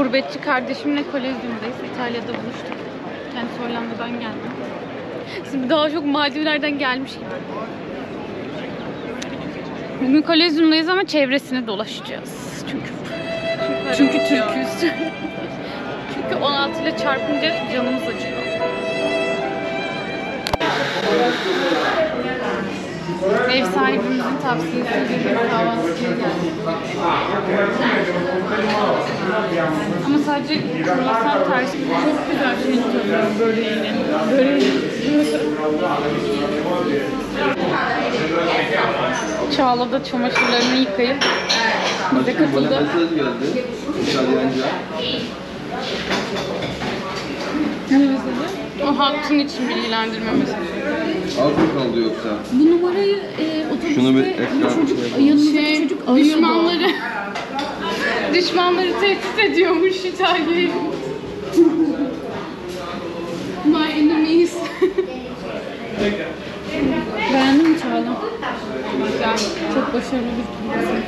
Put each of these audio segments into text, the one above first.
gurbetçi kardeşimle Kolezyum'dayız. İtalya'da buluştuk. Kendisi Hollanda'dan geldi. Şimdi daha çok Maldivler'den gelmiş gibi. Bugün Kolezyum'dayız ama çevresini dolaşacağız. Çünkü Türk'üz. Çünkü 16 ile çarpınca canımız acıyor. Ev sahibimizin tavsiyesiyle bir kahvaltıya geldik. Ama sadece kruvasan tarzı çok güzel şey tutuyor böreğini. Çağla da çamaşırlarını yıkayıp bize katıldı. Ne mesajı? O hatun için bilgilendirme mesajı. Az mı kaldı yoksa? Bu numarayı otobüste yanımızdaki çocuk düşmanları düşmanları tehdit ediyormuş İtalya'yı. My enemies. Beğendin mi Çağla? Güzel. Çok başarılı bir kızım.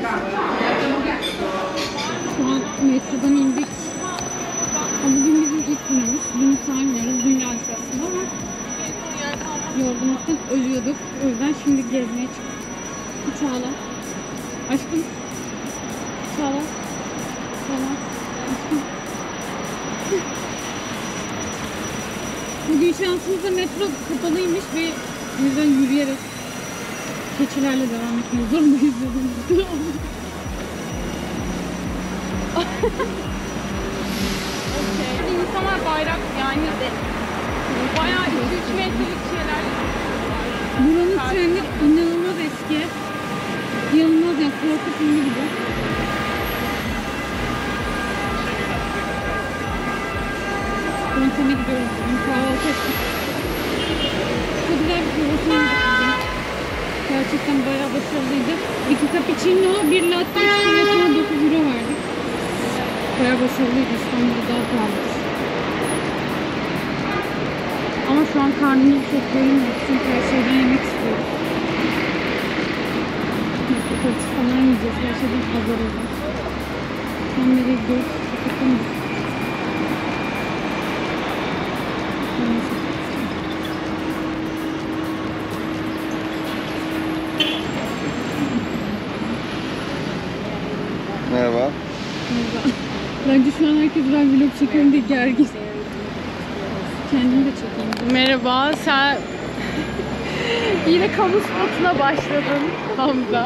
Şu an metrodan indik. Bugün bizim ilk günümüz. Dün saymıyoruz. Dün geldik aslında ama yorgunluktan ölüyorduk. O yüzden şimdi gezmeye çıktık. Çağla. Aşkım. Çağla. Çağla. Aşkım. Bugün şansımızda metro kapalıymış ve o yüzden yürüyerek keçilerle devam etmek zorundayız dedim. İnsanlar bayrak yani bayağı 2-3 metrelik şeyler. Buranın treni inanılmaz eski. İnanılmaz yani korku filmi gibi. Spontane gidiyoruz bugün. Kahvaltı ettik. Çok güzel bir kruvasan yedik. Gerçekten bayağı başarılıydı. 2 cappuccino, 1 latte, 3 ve sonra 9 euro verdik. Bayağı başarılıydı. İstanbul'da daha pahalıdır. Ama şu an karnımız çok doymuyor. Çünkü her şeyden yemek istiyoruz. Aperatif falan yiyeceğiz. Her şeyden azar olacak. Tam nereye gidiyoruz? Bakalım. Merhaba. Bence şu an herkes ben vlog çekiyorum diye gergin. Kendimi de çekeyim. Merhaba, sen yine kamu spotuna başladın Hamza.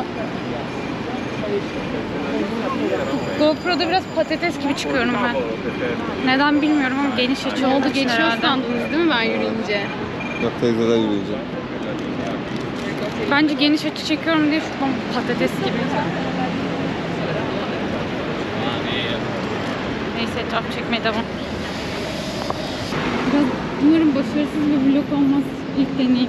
GoPro'da biraz patates gibi çıkıyorum ben. Neden bilmiyorum ama geniş açı olduğu için herhalde. Sandınız değil mi ben yürüyünce? Yok, teyzeler yürüyeceğim. Bence geniş açı çekiyorum diye şu an patates gibi. Neyse etraf çekmeye devam. Biraz umarım başarısız bir vlog olmaz ilk deneyim.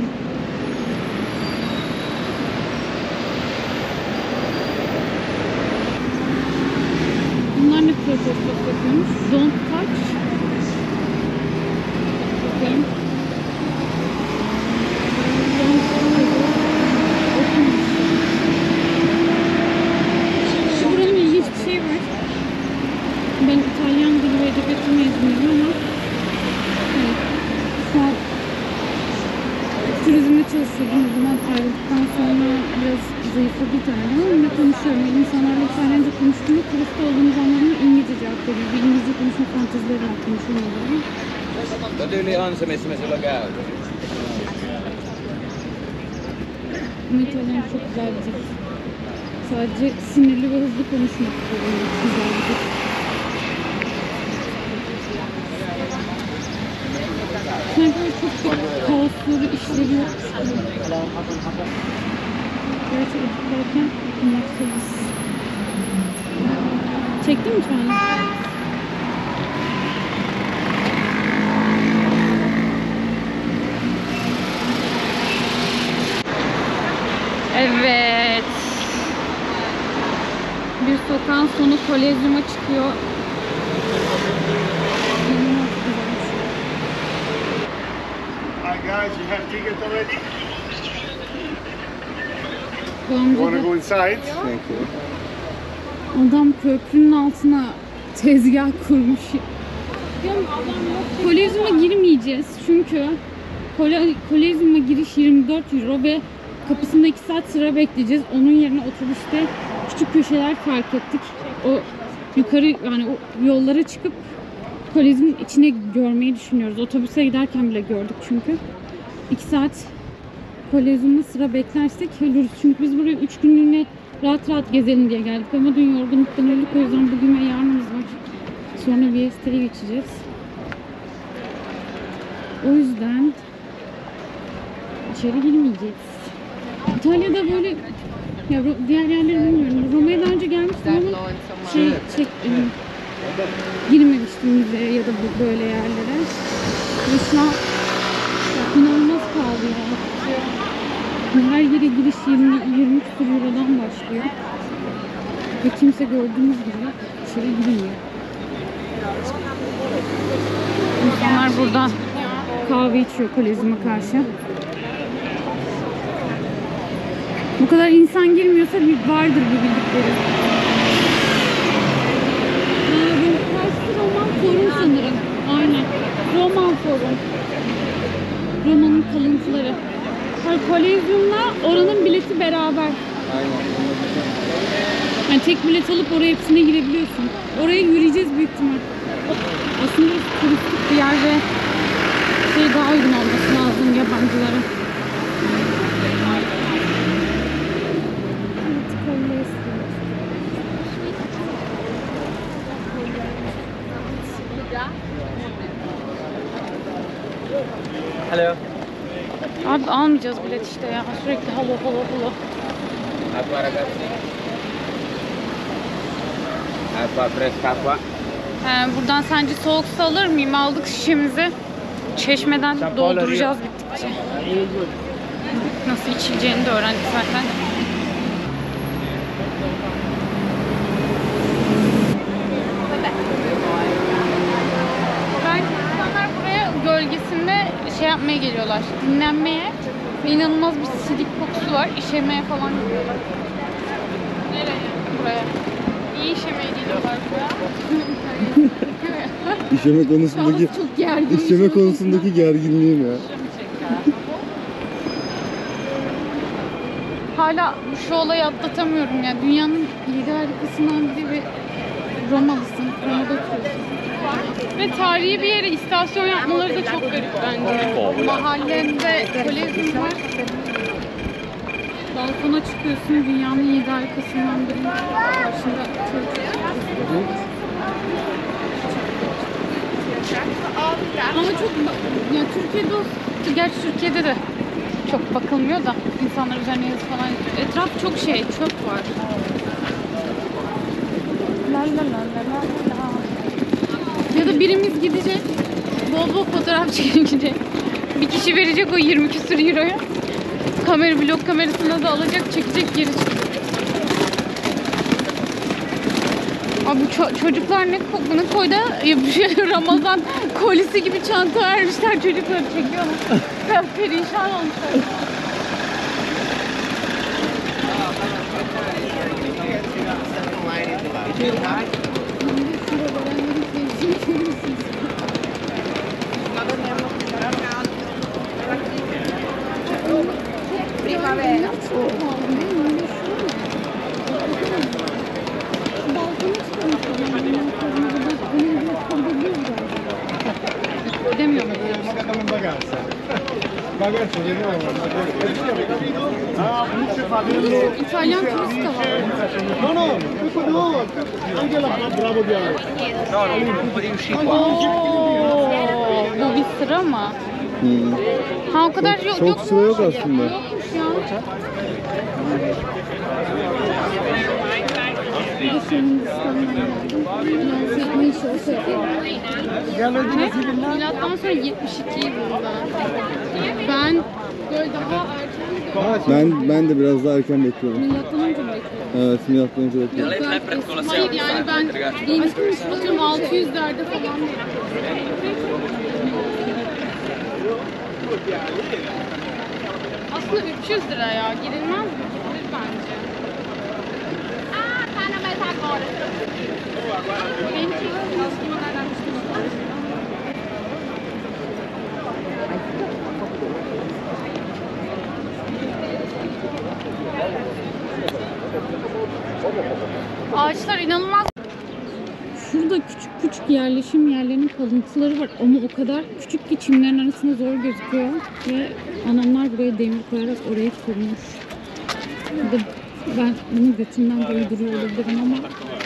Bunlar ne protesto yapıyormuş? Don't touch. Bakayım. Şu buranın ilginç bir şey var. Ben İtalyan dili ve edebiyatı mezunuyum ama şu an turizmde çalışıyordum. O zaman ayrıldıktan sonra biraz zayıfladı İtalyan ama konuşuyorum. İnsanlarla İtalyanca konuştuğumda turist olduğumuz anlamda İngilizce cevap veriyor. Bir İngilizce konuşma fantezileri var konuşulmadı ama. Ama İtalyan çok güzel bir dil. Sadece sinirli ve hızlı konuşmak zorunda. Güzel bir dil. Sanki böyle çok kaosları işleri yok. Gerçi editlerken yapmaksızız. Çektin mi şu an? Evet. Bir sokağın sonu Kolezyum'a çıkıyor. Hi guys, you have ticket already? You want to go inside? Thank you. Adam köprünün altına tezgah kurmuş. Kolezyum'a girmeyeceğiz çünkü Kolezyum'a giriş 24 euro ve kapısında 2 saat sıra bekleyeceğiz. Onun yerine otobüste küçük köşeler fark ettik. O yukarı yani o yollara çıkıp Kolezyum'un içine görmeyi düşünüyoruz. Otobüse giderken bile gördük çünkü. 2 saat Kolezyum'da sıra beklersek ölürüz. Çünkü biz buraya 3 günlüğüne rahat rahat gezelim diye geldik. Ama dün yorgunluktan öldük. O yüzden bugün ve yarınımız var. Sonra Vieste'ye geçeceğiz. O yüzden içeri girmeyeceğiz. İtalya'da böyle ya diğer yerleri bilmiyorum. Roma'ya daha önce gelmiştim ama girmemiştim müzeye ya da böyle yerlere. Ve şu an inanılmaz pahalı ya. Her yere giriş 20 küsur eurodan başlıyor. Ve kimse gördüğünüz gibi içeri girmiyor. İnsanlar burada kahve içiyor Kolezyum'a karşı. Bu kadar insan girmiyorsa bir vardır bir bildikleri. Karşı Roman Forum sanırım. Aynen. Roman Forum. Roma'nın kalıntıları. Kolezyum'la oranın bileti beraber. Yani tek bilet alıp oraya hepsine girebiliyorsun. Oraya yürüyeceğiz büyük ihtimal. Aslında turistik bir yer ve daha uygun olması lazım yabancılara. Hello. Abi almayacağız bilet işte ya. Sürekli halo halo halo. Apa ragazzi? Apa fresca acqua? Buradan sence soğuk su alır mıyım? Aldık şişemizi. Çeşmeden dolduracağız bittikçe. Nasıl içileceğini de öğrendik zaten. İnsanlar buraya gölgesinde şey yapmaya geliyorlar. Dinlenmeye. Ve inanılmaz bir silik kokusu var. İşemeye falan gidiyorlar. Nereye? Buraya. İyi işemeye geliyorlar buraya. İşeme konusundaki gerginliğim ya. Hala şu olayı atlatamıyorum ya. Dünyanın 7 harikasından biri ve Romalısın. Roma'da oturuyorsun. Ve tarihi bir yere istasyon yapmaları da çok garip bence. Mahallende Kolezyum var. Balkona çıkıyorsun. Dünyanın 7 harikasından biri. Karşında ama çok ya Türkiye'de gerçi Türkiye'de de çok bakılmıyor da insanlar üzerine yazı falan yapıyor. Etraf çok şey, çöp var. La la la la la la. Ya da birimiz gidecek, bol bol fotoğraf çekecek. Bir kişi verecek o 20 küsur euroyu. Vlog kamerasına da alacak, çekecek, geri çıkacak. Abi bu çocuklar ne koydu? Ramazan kolisi gibi çanta vermişler, çocukları çekiyorlar. Perişan olmuşlar. Gidemiyorum. İtalyan turist de var. No, no, anche la bravo diavolo. No, non puoi uscire qua. Bu bir sıra mı? Ha o kadar yok. Çok sıra yok aslında. Yokmuş ya. Bir de Hindistan'dan geldim. Ne iş olsa Ne? Milattan sonra 72 yılında. Ben böyle daha erken Ben de biraz daha erken bekliyorum. milattan önce mi bekliyorum? Evet, milattan önce bekliyorum. hayır yani ben atıyorum 600'lerde falan. Aslında 300 lira ya. Girilmez mi? Gidilir bence. Benimki Ağaçlar inanılmaz. Şurada küçük küçük yerleşim yerlerinin kalıntıları var ama o kadar küçük ki çimlerin arasında zor gözüküyor ve anamlar buraya demir koyarak orayı kurmuş. Bir de ben bunu götümden doyduruyor olabilirim ama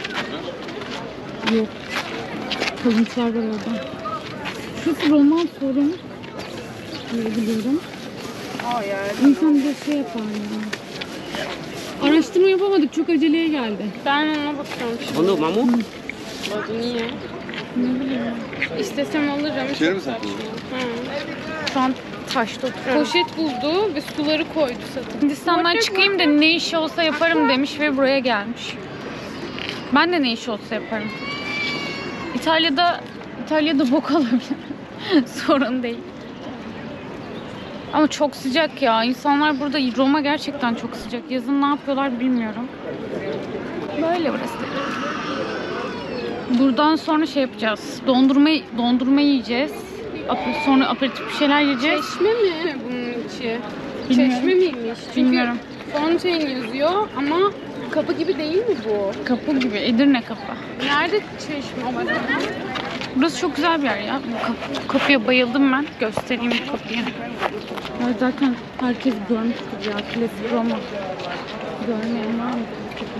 yok. Kalıntılar var orada. Şurası Roman Forum diye biliyorum. İnsan bir şey yapar ya. Araştırma yapamadık, çok aceleye geldi. Ben ona bakıyorum şimdi. Bunu mamu? Niye? Ne bileyim. İstesem alırım. İçeri mi saklıyor? Şu an taşta oturuyorum. Poşet buldu ve suları koydu satın. Hindistan'dan çıkayım da ne işi olsa yaparım demiş ve buraya gelmiş. Ben de ne işi olsa yaparım. İtalya'da bok alabilir. Sorun değil. Ama çok sıcak ya. İnsanlar burada, Roma gerçekten çok sıcak. Yazın ne yapıyorlar bilmiyorum. Böyle burası. Buradan sonra şey yapacağız. Dondurma yiyeceğiz. Sonra aperatif bir şeyler yiyeceğiz. Çeşme mi bunun içi? Bilmiyorum. Çeşme miymiş? Çünkü Bilmiyorum. fontaine yazıyor ama kapı gibi değil mi bu? Kapı gibi. Edirne kapı. Nerede çeşme var? Burası çok güzel bir yer ya. Bu kapıya bayıldım ben. Göstereyim bu kapıyı. Ya zaten herkes görmüştür ya, klasik Roma. Görmeyen var mı?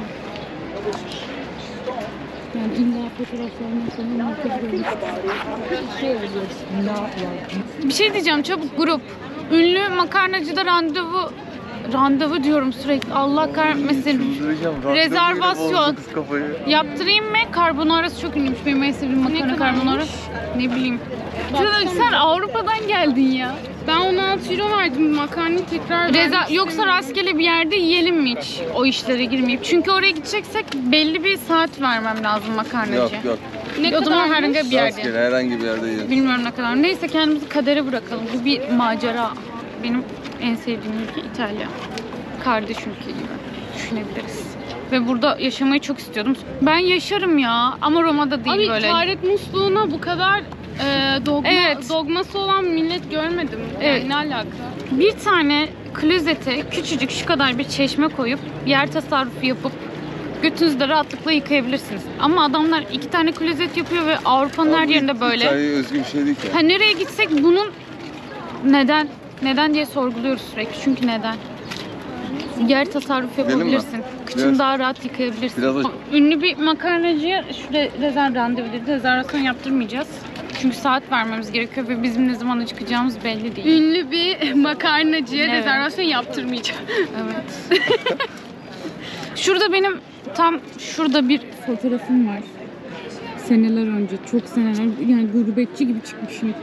Yani illa fotoğraflarından sonra herkes görmüştür. Bir şey diyeceğim çabuk grup. Ünlü makarnacıda randevu diyorum sürekli. Allah kahretmesin. Rezervasyon. Yaptırayım mı? Carbonara'sı çok ünlüymüş. Benim en sevdiğim makarna carbonara. Ne bileyim. Sen Avrupa'dan geldin ya. Ben 16 euro verdim makarnayı tekrar Yoksa rastgele bir yerde yiyelim mi hiç o işlere girmeyip? Çünkü oraya gideceksek belli bir saat vermem lazım makarnacıya. Yok. Ne O zaman kadarmış? herhangi bir yerde. Rastgele herhangi bir yerde yiyelim. Bilmiyorum ne kadar. Neyse kendimizi kadere bırakalım. Bu bir macera. Benim en sevdiğim ülke İtalya. Kardeş ülke gibi düşünebiliriz. Ve burada yaşamayı çok istiyordum. Ben yaşarım ya ama Roma'da değil Abi böyle. taharet musluğuna bu kadar Evet. dogması olan millet görmedim. Evet. Yani ne alaka? Bir tane klozete küçücük şu kadar bir çeşme koyup yer tasarrufu yapıp götünüzü de rahatlıkla yıkayabilirsiniz. Ama adamlar 2 tane klozet yapıyor ve Avrupa'nın her yerinde böyle. İtalya'ya özgü bir şey değil ki. Ha, nereye gitsek bunun neden diye sorguluyoruz sürekli. Çünkü neden? Yer tasarruf Gidelim mi? yapabilirsin. Kıçını Biraz- daha rahat yıkayabilirsin. biraz da- Ünlü bir makarnacıya rezervasyon yaptırmayacağız. Çünkü saat vermemiz gerekiyor ve bizim ne zaman çıkacağımız belli değil. Ünlü bir makarnacıya Evet. rezervasyon yaptırmayacağım. Evet. Şurada benim tam şurada bir Fotoğrafım var. Seneler önce, çok seneler, yani gurbetçi gibi çıkmışım.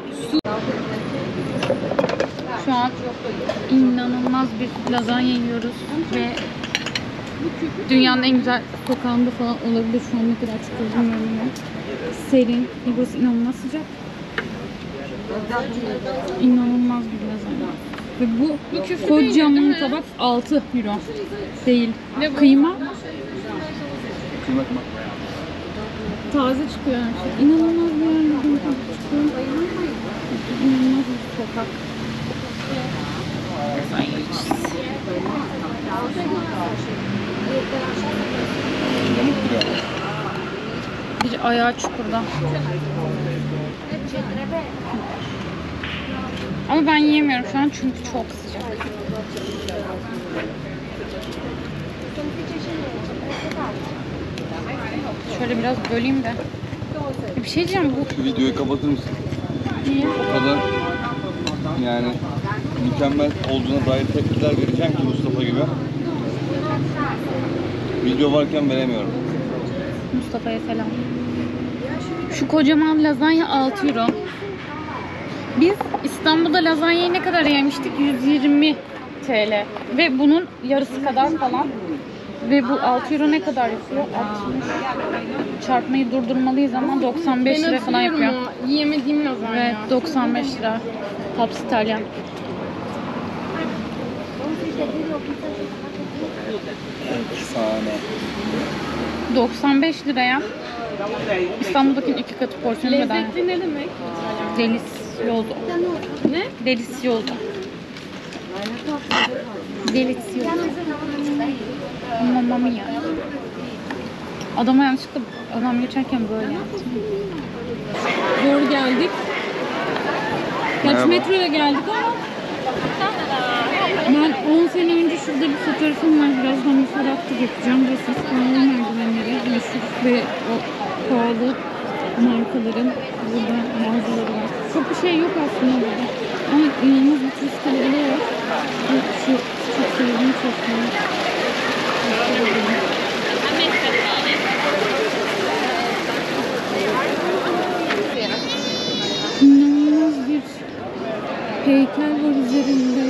şu an inanılmaz bir lazanya yiyoruz ve dünyanın en güzel Sokağında falan olabilir, şu an ne kadar çıkıyor bilmiyorum ama. Serin, burası inanılmaz sıcak. İnanılmaz bir lazanya. Ve bu küflü kocaman değil mi? tabak 6 euro. Değil. Ne bu? Kıyma. Kıymak. Taze çıkıyor her şey. İnanılmaz bir yer. İnanılmaz bir sokak. Yamuk duruyor. bir ayağı çukurda. Ama ben yiyemiyorum şu an çünkü çok sıcak. Şöyle biraz böleyim de. Bir şey diyeceğim bu. Şu videoyu kapatır mısın? Niye? O kadar yani mükemmel olduğuna dair tepkiler vereceğim ki Mustafa gibi. Video varken veremiyorum. Mustafa'ya selam. Şu kocaman lazanya 6 euro. Biz İstanbul'da lazanyayı ne kadar yemiştik? 120 TL. Ve bunun yarısı kadar falan. Ve bu 6 euro ne kadar yapıyor? 60. Çarpmayı durdurmalıyız ama 95 lira falan yapıyor. Yiyemediğim lazanya. Evet, 95 lira. Taps İtalyan. Efsane. 95 liraya İstanbul'dakinin 2 katı porsiyon bedava. Lezzetli ne demek? Delisyoso. Ne? Delisyoso. Delisyoso. Mamma mia. Adama yanlışlıkla adam geçerken böyle yaptım. Zor geldik. Gerçi Merhaba. metroyla geldik ama ben 10 sene önce şurada bir fotoğrafım var. Birazdan bir fotoğraflık yapacağım. Burası İstanbul merdivenleri. Meşhur ve o pahalı markaların burada mağazaları var. Çok bir şey yok aslında burada. Ama inanılmaz bir turist kalabalığı var. Şu çok sevdiğim çok sevdiğim. İnanılmaz bir heykel var üzerinde.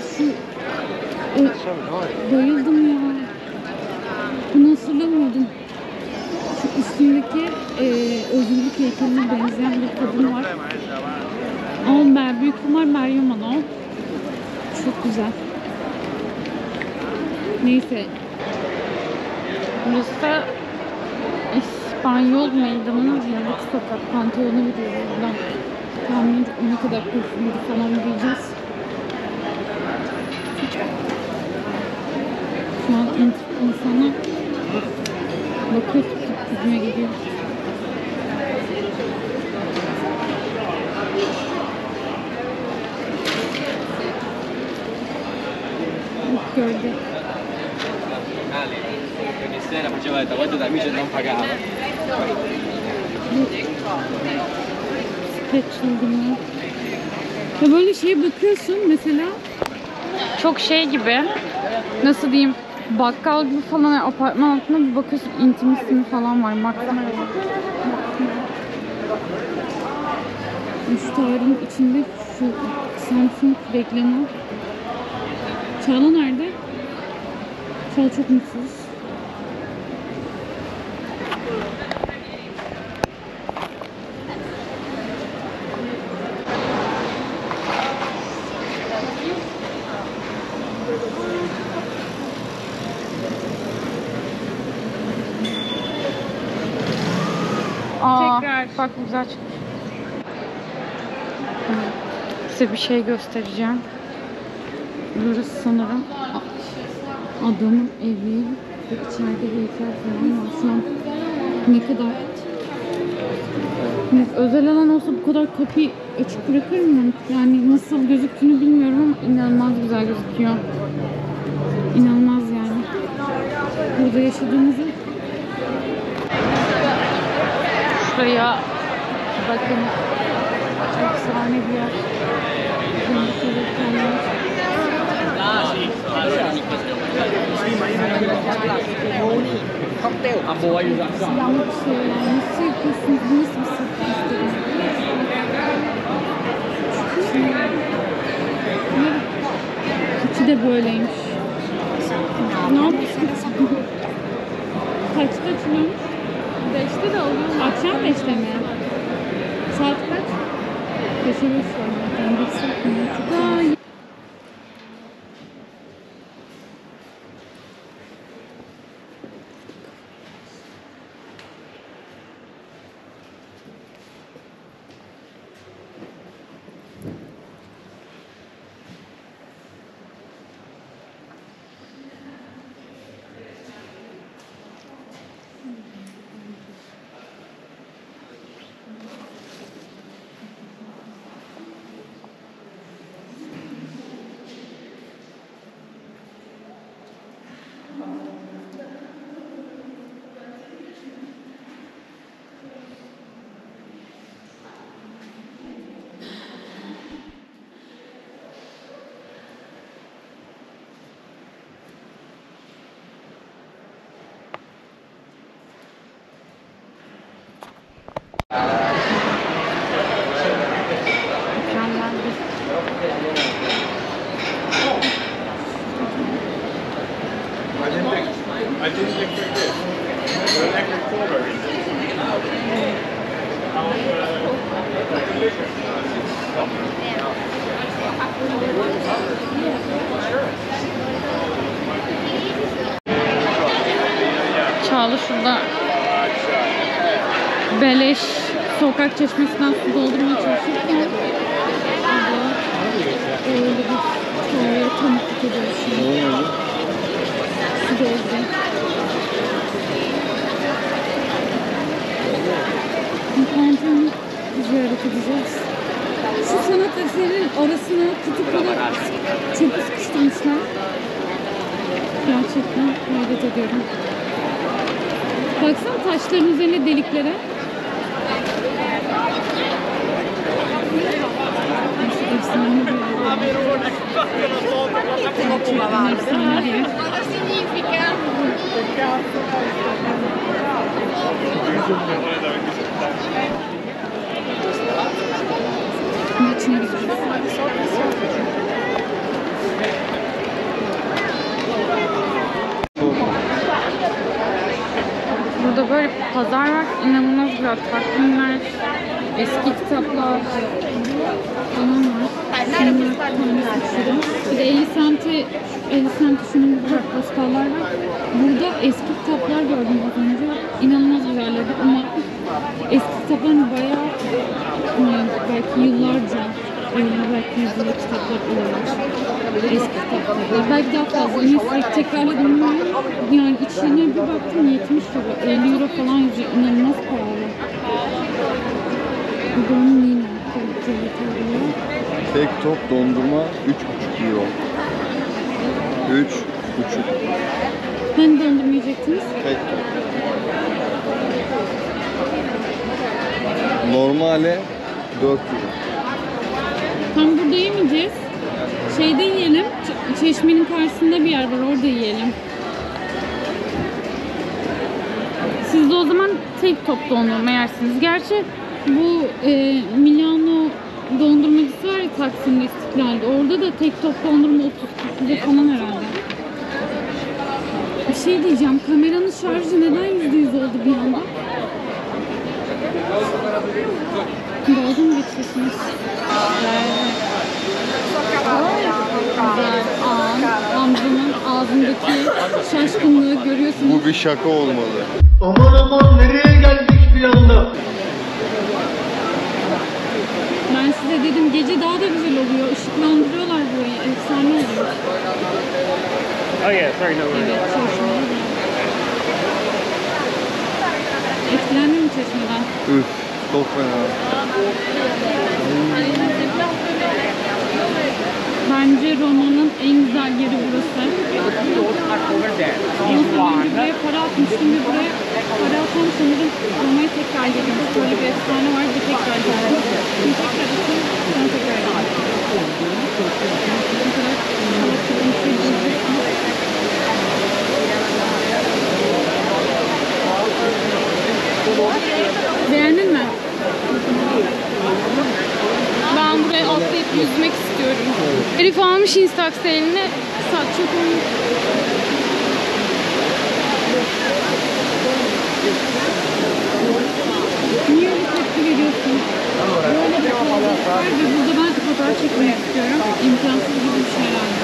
Bayıldım ya. Bunu hatırlamıyordum. Şu üstündeki özgürlük heykeline benzeyen bir kadın var. Ama büyük ihtimal Meryem Ana o. Çok güzel. Neyse. Burası da İspanyol Meydanı'nın yanındaki sokak pantolonu gidiyor buradan. Tahminimce ona kadar kurşunlu falan diyeceğiz. Şu an insana bakıyor, gitme gidiyor. Gördü. Ieri sera faceva la volta da amici e non pagava. Bisiklet çılgınlığı. Ya böyle şeye bakıyorsun mesela. Çok şey gibi, nasıl diyeyim, bakkal gibi falan, yani apartman altında bir bakıyorsun, intimisimi falan var. Baksana. Şu tarihin içinde şu Samsung reklamı. Çağla nerede? Çağla çok mutsuz. Aa, Tekrar. bak güzel çıkmış. Size bir şey göstereceğim. Burası sanırım adamın evi ve içeride heykel falan var. Şu an ne kadar özel alan olsa bu kadar kapıyı açık bırakır mı? Yani nasıl gözüktüğünü bilmiyorum ama inanılmaz güzel gözüküyor. İnanılmaz yani. Burada yaşadığımızı Şuraya bakın. Efsane bir yer. Cocktail. Ambo aiuta. yanlış bir şey yani. Nasıl yapıyorsunuz? Bu nasıl bir sırf İçi de böyleymiş. Ne yapıyorsun? Kaçta açılıyormuş? 5'te de oluyor. Akşam 5'te mi? Saat kaç? 5'e 5 var. Yani 1 saat mi? Çok iyi. Mükemmel bir I didn't expect this. The electric strawberries. Çağla şurada beleş sokak çeşmesinden su doldurmaya çalışırken burada öyle bir Çağla'ya tanıklık ediyoruz şimdi. Su dolduruyor. ziyaret edeceğiz. Şu sanat eserinin arasına kutup çok sıkıştırmışlar. Gerçekten hayret ediyorum. Baksana taşların üzerine deliklere. Nasıl efsane bir yer. Gerçekten efsane bir yer. İçine gireceğiz. Burada böyle bir pazar var. İnanılmaz güzel takvimler, eski kitaplar falan var. Şunlar tanesi şurada. Bir de 50 cent şunun gibi postallar var. Burada eski kitaplar gördüm az önce. İnanılmaz güzellerdi ama eski kitapların bayağı belki yıllarca belki yüzyıllık kitaplar olabilir. Eski kitaplar. Belki daha fazla. Yine sürekli tekrarladım. Yani içine bir baktım 70 euro, 50 euro falan yazıyor. İnanılmaz pahalı. Bu da onun yine. Tek top dondurma 3,5 euro. 3,5. Hani dondurmayacaktınız? Tek top. Normale 4 euro. Tam burada yemeyeceğiz. Şeyde yiyelim. Çeşmenin karşısında bir yer var. Orada yiyelim. Siz de o zaman tek top dondurma yersiniz. Gerçi bu Milano dondurmacısı var ya Taksim'de, İstiklal'de. Orada da tek top dondurma 30 lira falan herhalde. Bir şey diyeceğim. Kameranın şarjı neden %100 oldu bir anda? Dalga mı geçiyorsunuz? Güzel. Amcamın ağzındaki şaşkınlığı görüyorsunuz. Bu bir şaka olmalı. Aman aman nereye geldik bir anda? Ben size dedim gece daha da güzel oluyor. Işıklandırıyorlar burayı. Efsane oluyor. Oh yeah, sorry, no worries. Evet, çeşmeye. Etkilendin mi çeşmeden? Üf, çok fena. Bence Roma'nın en güzel yeri burası. Ama önce buraya para atmıştım ve buraya para atan sanırım Roma'ya tekrar gelmiş. Böyle bir efsane var ve tekrar gelmiş. Şimdi tekrar atayım, sonra tekrar gelmiş. Ne kadar savaşçılı bir şey diyeceksiniz. Beğendin mi? Ben buraya atlayıp yüzmek istiyorum. Herif almış Instax eline. Çok onu. Niye öyle tepki veriyorsun? Böyle bir kalabalık var ve burada ben fotoğraf çekmek istiyorum. İmkansız gibi bir şey herhalde.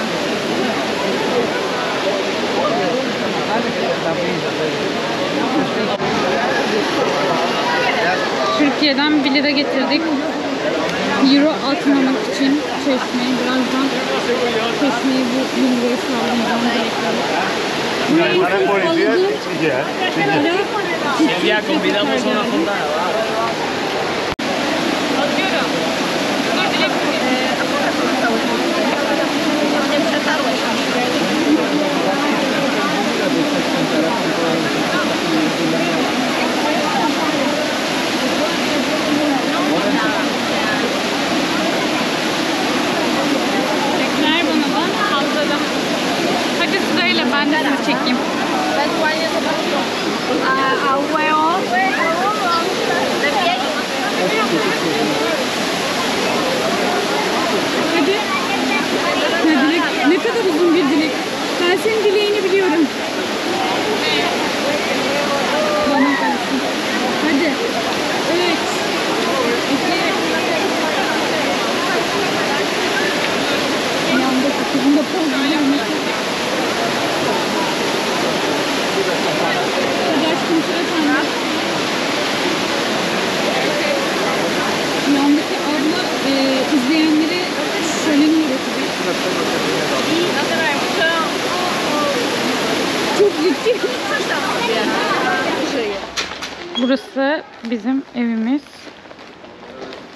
Türkiye'den 1 lira getirdik. Euro atmamak için çeşmeyi birazdan çeşmeyi bu 1 liraya sağlayacağım gerekiyor. Buraya en son aldığım para Ya convidamos a una fontana. atıyorum. Dur dilek Ver bana da hazırım. Hadi sırayla ben de sizi çekeyim. Hadi. Ya dilek, ne kadar uzun bir dilek. Ben senin dileğini biliyorum. Bana kalsın. Hadi. 3, 2, yanda kutunda poz veriyorum. Hadi aşkım sıra sende. Yandaki abla izleyenlere şöleni öğretecek. Çok ciddi. Burası bizim evimiz.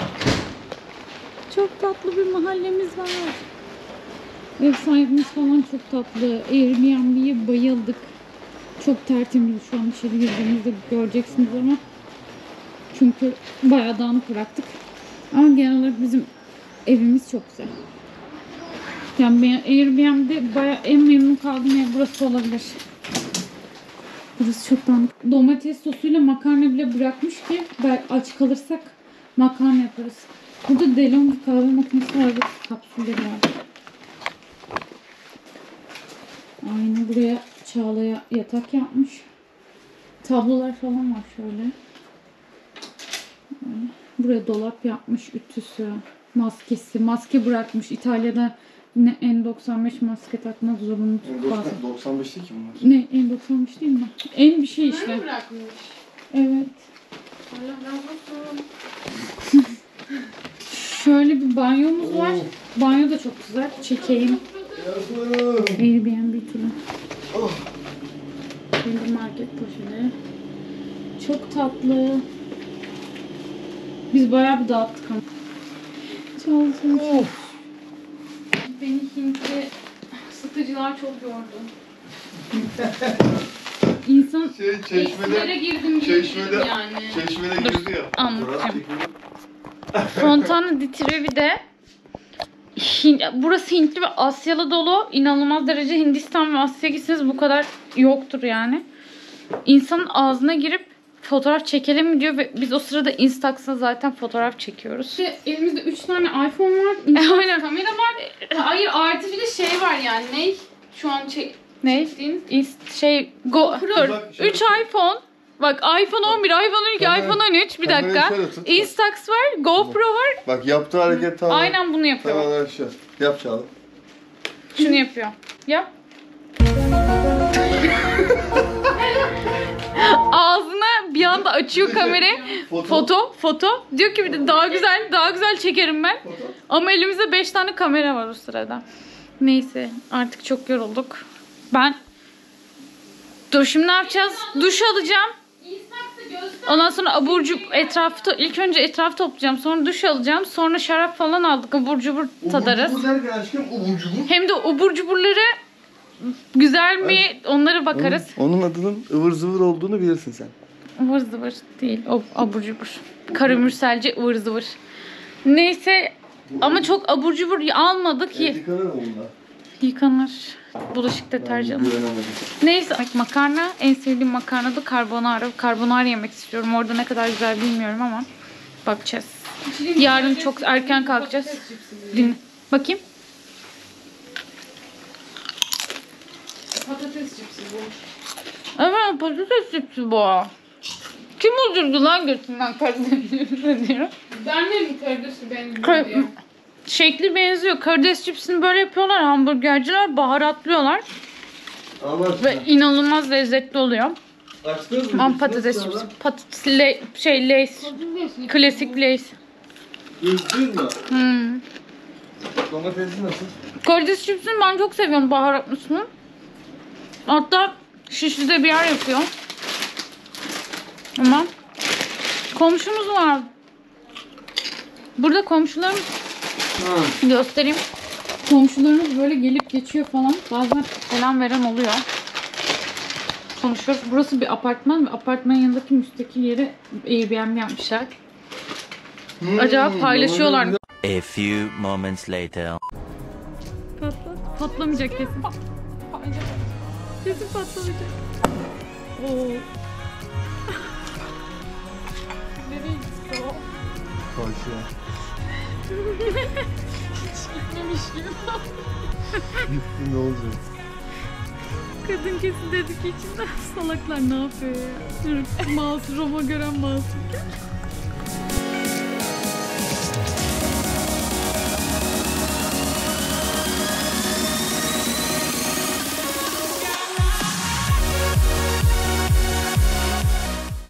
Çok tatlı bir mahallemiz var. Ev sahibimiz falan çok tatlı. Airbnb'ye bayıldık. Çok tertemiz şu an içeri girdiğimizde göreceksiniz ama. Çünkü bayağı dağınık bıraktık. Ama genel olarak bizim evimiz çok güzel. Yani ben Airbnb'de bayağı en memnun kaldığım yer burası olabilir. Burası çok dağınık. Domates sosuyla makarna bile bırakmış ki aç kalırsak makarna yaparız. Burada DeLonghi kahve makinesi var ve kapsülleri var. Aynı buraya Çağla'ya yatak yapmış. Tablolar falan var şöyle. Buraya dolap yapmış, ütüsü, maskesi. Maske bırakmış. İtalya'da N95 maske takmak zorunlu. N95 değil ki bunlar. Ne? N95 değil mi? En bir şey işte. Böyle bırakmış. Evet. Allah razı olsun. Şöyle bir banyomuz var. Banyo da çok güzel. Çekeyim. Airbnb turu. Şimdi market poşeti. Çok tatlı. Biz bayağı bir dağıttık ama. Çalışın. Beni Hintli satıcılar çok yordu. İnsan Eksilere girdim diyebilirim yani. Çeşmede girdi ya. anlatacağım. Fontana di Trevi de burası Hintli ve Asyalı dolu. İnanılmaz derece Hindistan ve Asya'ya gitseniz bu kadar yoktur yani. İnsanın ağzına girip fotoğraf çekelim mi diyor ve biz o sırada Instax'ta zaten fotoğraf çekiyoruz. İşte elimizde 3 tane iPhone var. Aynen. Kamera var. Hayır artı bir de şey var yani. Ne? Şu an Ne? çektiğin. Dur. 3 iPhone. Bak iPhone 11, iPhone 12, Kamera- iPhone 13. Bir kamerayı dakika. şöyle tut. Instax var, GoPro var. Bak yaptığı hareket tamam. Aynen bunu yapıyor. Tamam aşağı. Yap Çağla. Şunu yapıyor. Yap. Ağzına bir anda açıyor kamerayı. Foto. Diyor ki bir de daha güzel çekerim ben. Ama elimizde 5 tane kamera var o sırada. Neyse artık çok yorulduk. Dur şimdi ne yapacağız? Duş alacağım. Ondan sonra ilk önce etrafı toplayacağım. Sonra duş alacağım. Sonra şarap falan aldık. Abur cubur tadarız. Ubur derken aşkım ubur cubur. Hem de abur cuburları güzel mi onlara bakarız. Onun adının ıvır zıvır olduğunu bilirsin sen. Ivır zıvır değil. O abur cubur. Karamürselci ıvır zıvır. Neyse ama çok abur cubur almadık. Yıkanır mı bunlar? Yıkanır. Bulaşık deterjanı. Neyse makarna. En sevdiğim makarna da carbonara. Carbonara yemek istiyorum. Orada ne kadar güzel bilmiyorum ama bakacağız. Yarın çok erken kalkacağız. Dinle. Bakayım. Patates cipsi bu. Evet patates cipsi bu. Kim uydurdu lan götünden patates cipsi diyor. Ben de mi karidesi benziyor diye. Şekli benziyor. Karides cipsini böyle yapıyorlar hamburgerciler. Baharatlıyorlar. Allah aşkına. Ve inanılmaz lezzetli oluyor. Açtınız mı? Ama patates cipsi. Lays. Klasik Lays. Üzdün mü? Hmm. Domatesi nasıl? Karides cipsini ben çok seviyorum baharatlısını. Hatta Şişli'de bir yer yapıyor. Ama komşumuz var. Burada komşularımız göstereyim. Komşularımız böyle gelip geçiyor falan. Bazen selam veren oluyor. Konuşuyoruz. Burası bir apartman ve apartmanın yanındaki müstakil yere Airbnb yapmışlar. Acaba paylaşıyorlar mı? A few moments later. Patlamayacak kesin. Kesin patlamayacak. Oo. Nereye gitti o? Koşuyor. Gitmemiş gibi. Gitti ne olacak? Kadın kesin dedi ki içinden salaklar ne yapıyor ya? Roma gören masum.